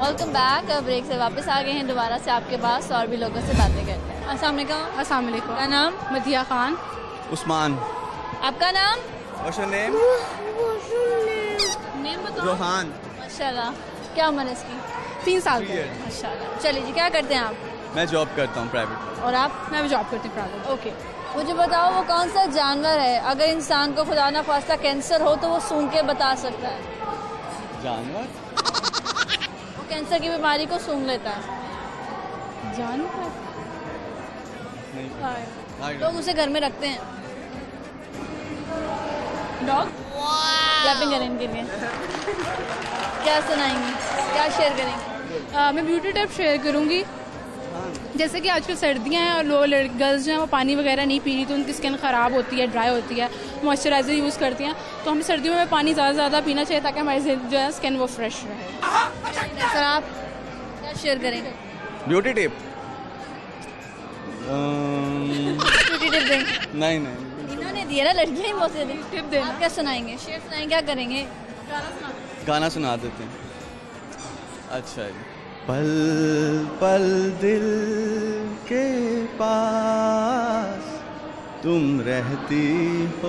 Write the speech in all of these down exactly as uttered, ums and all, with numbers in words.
Welcome back. Break से वापस आ गए हैं दोबारा से आपके पास और भी लोगों से बातें करते हैं। अस्सलाम वालेकुम। अस्सलाम वालेकुम। क्या नाम? मदिया खान। उस्मान। आपका नाम? What's your name? नेम बताओ। रोहान। माशाल्लाह। क्या उम्र है इसकी? तीन साल की। माशाल्लाह। चलिए जी, क्या करते हैं आप? मैं जॉब करता हूँ प्राइवेट। और आप? मैं भी जॉब करती हूँ प्राइवेट। ओके, मुझे बताओ वो कौन सा जानवर है अगर इंसान को खुदा ना खास्ता कैंसर हो तो वो सूंघ के बता सकता है? जानवर? वो कैंसर की बीमारी को सूंघ लेता है। जानवर? नहीं। लोग उसे घर में रखते हैं। डॉग? क्लैपिंग करें इनके लिए। क्या सुनाएंगी, क्या शेयर करेंगी? आ, मैं ब्यूटी टिप शेयर करूँगी। जैसे कि आजकल सर्दियाँ हैं और लोग गर्ल्स जो हैं वो पानी वगैरह नहीं पी रही तो उनकी स्किन ख़राब होती है, ड्राई होती है, मॉइस्चराइज़र यूज़ करती हैं। तो हमें सर्दियों में पानी ज़्यादा से ज़्यादा पीना चाहिए ताकि हमारी जो है स्किन वो फ्रेश रहे। सर आप क्या शेयर करेंगे? Beauty tip? ब्यूटी टिप दें? नहीं नहीं इन्होंने दिया ना, लड़कियाँ ही बहुत दी टिप दें। आप क्या सुनाएंगे? शेयर सुनाएंगे, क्या करेंगे? गाना सुना देते हैं। अच्छा जी। पल पल दिल के पास तुम रहती हो,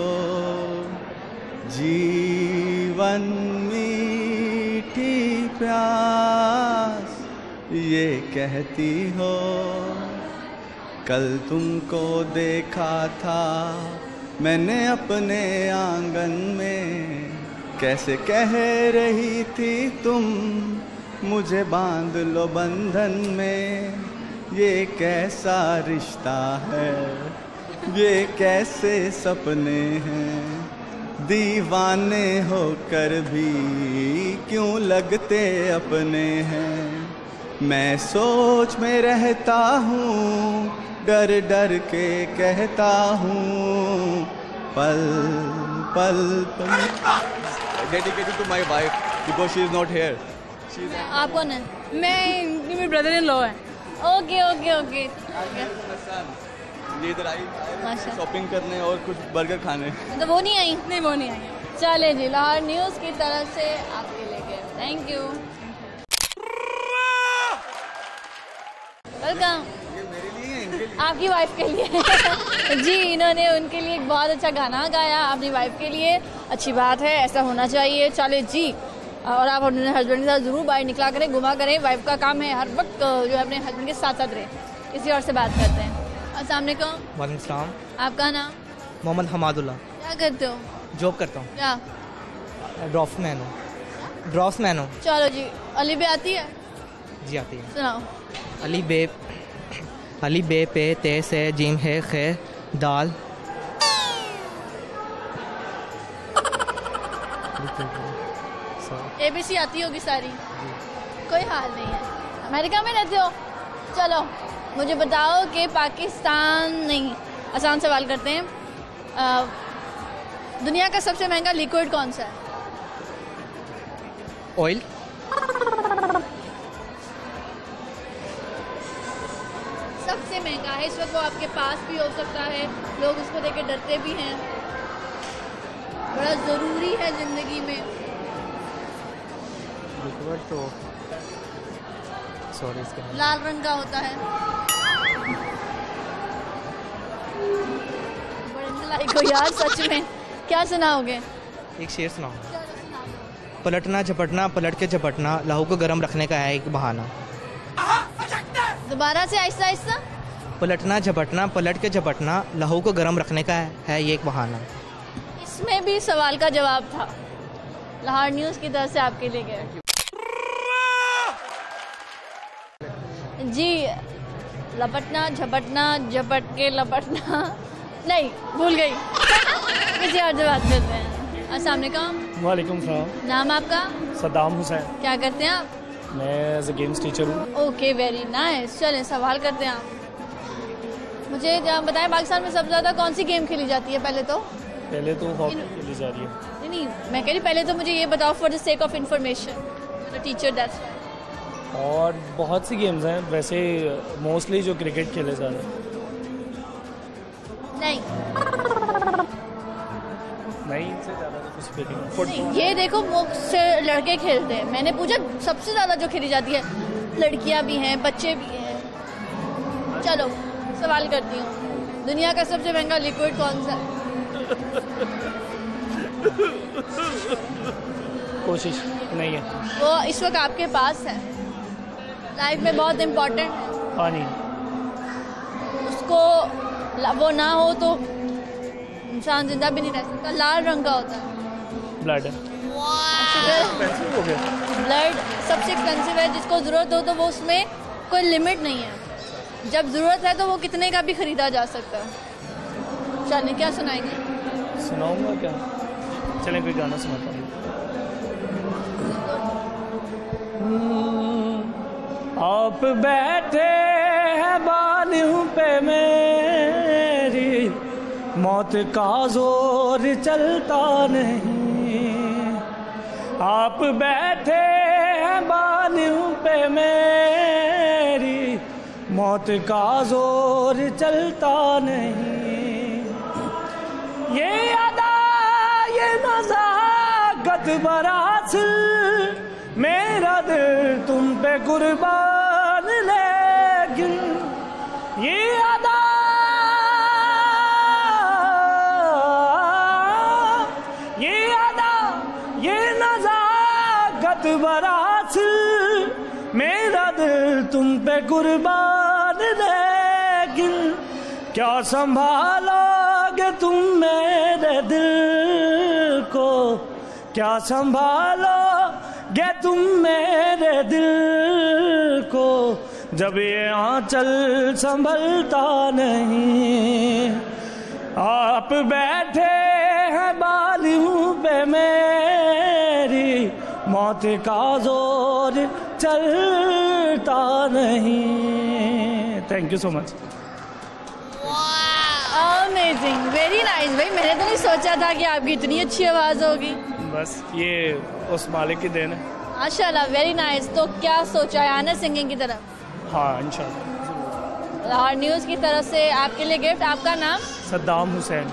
जीवन मीठी प्यास ये कहती हो। कल तुमको देखा था मैंने अपने आंगन में, कैसे कह रही थी तुम मुझे बांध लो बंधन में। ये कैसा रिश्ता है, ये कैसे सपने हैं, दीवाने होकर भी क्यों लगते अपने हैं। मैं सोच में रहता हूँ, डर डर के कहता हूँ, पल पल पल। Dedicated to my wife because she is not here. आप कौन है? मैं मेरे ब्रदर इन लॉ है। Okay okay okay. ये इधर आई शॉपिंग करने और कुछ बर्गर खाने। तो वो नहीं आई? नहीं वो नहीं आई। चले जी, लाहौर न्यूज़ की तरफ से आपके लेके थैंक यू। वेलकम। ये मेरे लिए है, इनके लिए? आपकी वाइफ के लिए। जी, इन्होंने उनके लिए एक बहुत अच्छा गाना गाया अपनी वाइफ के लिए। अच्छी बात है, ऐसा होना चाहिए। चले जी, और आप अपने हस्बैंड के साथ ज़रूर बाहर निकला करें, घुमा करें। वाइफ का काम है हर वक्त जो है अपने हस्बैंड के साथ साथ रहे। किसी और से बात करते हैं। अस्सलाम वालेकुम। वालेकुम सलाम। आपका नाम? मोहम्मद हमादुल्ला। क्या करते हो? जॉब करता हूँ। क्या? ड्राफ्टमैन हूँ। ड्राफ्टमैन हूँ। चलो जी, अली बे आती है? जी आती है। सुनाओ। अली बे अली बे पे ते से जिम है खे दाल। ए बी सी आती होगी सारी? कोई हाल नहीं है। अमेरिका में रहते हो? चलो मुझे बताओ कि पाकिस्तान नहीं, आसान सवाल करते हैं। आ, दुनिया का सबसे महंगा लिक्विड कौन सा है? ऑयल। सबसे महंगा है, इस वक्त वो आपके पास भी हो सकता है, लोग उसको देख के डरते भी हैं, बड़ा ज़रूरी है ज़िंदगी में। तो सॉरी इसका लाल रंग का होता है। बड़े नलायक हो यार, सच में। क्या सुनाओगे? एक शेर सुनाओ। पलटना झपटना पलट के झपटना लहू को गर्म रखने का है एक बहाना। दोबारा से आहिस्ता आहिस्ता। पलटना झपटना पलट के झपटना लहू को गर्म रखने का है ये एक बहाना। इसमें भी सवाल का जवाब था। लाहौर न्यूज़ की तरफ से आपके लिए गए जी। लपटना झपटना झपट के लपटना, नहीं भूल गई। किसी और से बात करते हैं। अस्सलाम वालेकुम। वालेकुम सलाम। नाम आपका? सद्दाम हुसैन। क्या करते हैं आप? मैं एज ए गेम्स टीचर हूँ। Okay, very nice. चलें सवाल करते हैं आप। मुझे बताएं, पाकिस्तान में सबसे ज़्यादा कौन सी गेम खेली जाती है? पहले तो पहले तो हॉकी खेली जा रही है। नहीं नहीं, मैं कह रही पहले तो मुझे ये बताओ for the sake of information, teacher that's why. और बहुत सी गेम्स हैं, वैसे मोस्टली जो क्रिकेट खेले जा रहे हैं। नहीं नहीं, इनसे ज़्यादा तो कुछ फुटबॉल। ये देखो मुझसे लड़के खेलते हैं, मैंने पूछा सबसे ज़्यादा जो खेली जाती है, लड़कियां भी हैं, बच्चे भी हैं। चलो सवाल करती हूँ, दुनिया का सबसे महंगा लिक्विड कौन सा है? कोशिश नहीं है। वो इस वक्त आपके पास है, लाइफ में बहुत इम्पोर्टेंट है। पानी। उसको वो ना हो तो इंसान जिंदा भी नहीं रह सकता। लाल रंग का होता है। ब्लड। हो गया। ब्लड सबसे एक्सपेंसिव है, जिसको ज़रूरत हो तो वो उसमें कोई लिमिट नहीं है, जब ज़रूरत है तो वो कितने का भी खरीदा जा सकता है। चलिए क्या सुनाएंगे? सुनाऊंगा क्या? चलें कोई गाना सुनाता हूँ। आप बैठे हैं बालियों पे मेरी, मौत का जोर चलता नहीं। आप बैठे हैं बालियों पे मेरी, मौत का जोर चलता नहीं। ये अदा ये नज़ाकत बरासिल, मेरा दिल तुम पे कुर्बान, लेकिन ये अदा ये अदा ये नज़ाकत बरासिल, मेरा दिल तुम पे कुर्बान, लेकिन क्या संभालोगे तुम मेरे दिल को, क्या संभालोगे तुम मेरे दिल को, जब ये आंचल संभलता नहीं। आप बैठे हैं बालियों पे मेरी, मौत का जोर चलता नहीं। Thank you so much. Amazing, very nice. भाई मैंने तो नहीं सोचा था कि आपकी इतनी अच्छी आवाज़ होगी। बस ये उस मालिक की देन है। माशाल्लाह, वेरी नाइस। तो क्या सोचा है, आना सिंगिंग की तरफ? हाँ इंशाल्लाह। लाहौर न्यूज़ की तरफ से आपके लिए गिफ्ट। आपका नाम? सद्दाम हुसैन।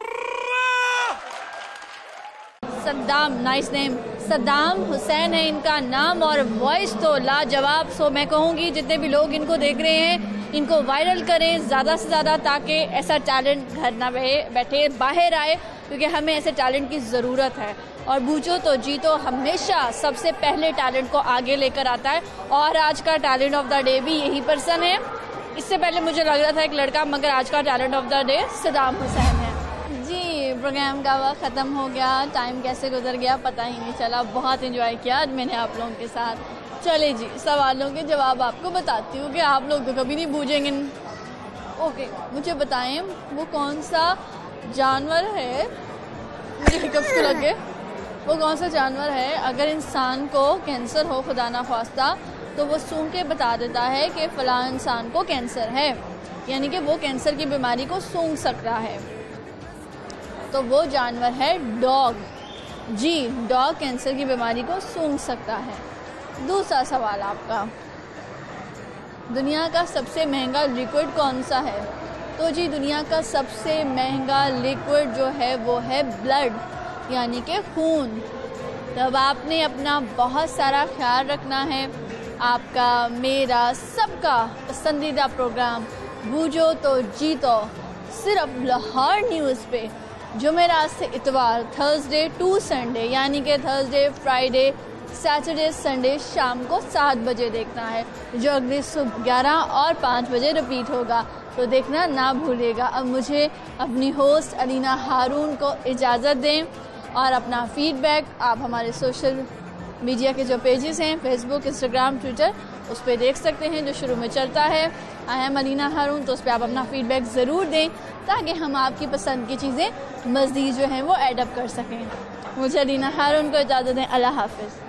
Saddam, nice name. सद्दाम हुसैन है इनका नाम और वॉइस तो लाजवाब। सो मैं कहूँगी जितने भी लोग इनको देख रहे हैं, इनको वायरल करें ज़्यादा से ज़्यादा, ताकि ऐसा टैलेंट घर ना बैठे, बाहर आए, क्योंकि हमें ऐसे टैलेंट की ज़रूरत है। और भूजो तो जीतो हमेशा सबसे पहले टैलेंट को आगे लेकर आता है, और आज का टैलेंट ऑफ द डे भी यही पर्सन है। इससे पहले मुझे लग रहा था एक लड़का, मगर आज का talent of the day Saddam Hussain है जी। प्रोग्राम का वक्त ख़त्म हो गया, टाइम कैसे गुजर गया पता ही नहीं चला। बहुत एंजॉय किया आज मैंने आप लोगों के साथ। चले जी, सवालों के जवाब आपको बताती हूँ कि आप लोग तो कभी नहीं बूझेंगे। ओके, मुझे बताएं वो कौन सा जानवर है, मुझे हिकअप्स को लग गए, वो कौन सा जानवर है अगर इंसान को कैंसर हो खुदा ना ख्वास्ता, तो वो सूंघ के बता देता है कि फ़लाँ इंसान को कैंसर है, यानी कि वो कैंसर की बीमारी को सूंघ सकता है। तो वो जानवर है डॉग जी। डॉग कैंसर की बीमारी को सूंघ सकता है। दूसरा सवाल आपका, दुनिया का सबसे महंगा लिक्विड कौन सा है? तो जी दुनिया का सबसे महंगा लिक्विड जो है वो है ब्लड, यानी कि खून। तब आपने अपना बहुत सारा ख्याल रखना है। आपका, मेरा, सबका पसंदीदा प्रोग्राम भूजो तो जीतो सिर्फ लाहौर न्यूज़ पे जुमेरात से इतवार, थर्सडे टू संडे, यानी कि थर्सडे, फ्राइडे, सैटरडे, संडे शाम को सात बजे देखना है, जो अगली सुबह ग्यारह और पाँच बजे रिपीट होगा, तो देखना ना भूलिएगा। अब मुझे अपनी होस्ट अलीना हारून को इजाज़त दें, और अपना फीडबैक आप हमारे सोशल मीडिया के जो पेजेस हैं, फेसबुक, इंस्टाग्राम, ट्विटर, उस पर देख सकते हैं, जो शुरू में चलता है आई एम अलीना हारून। तो उस पर आप अपना फीडबैक ज़रूर दें, ताकि हम आपकी पसंद की चीज़ें मज़ीद जो हैं वो एडअप कर सकें। मुझे अलीना हारून को इजाज़त दें। अल्लाह हाफ़िज़।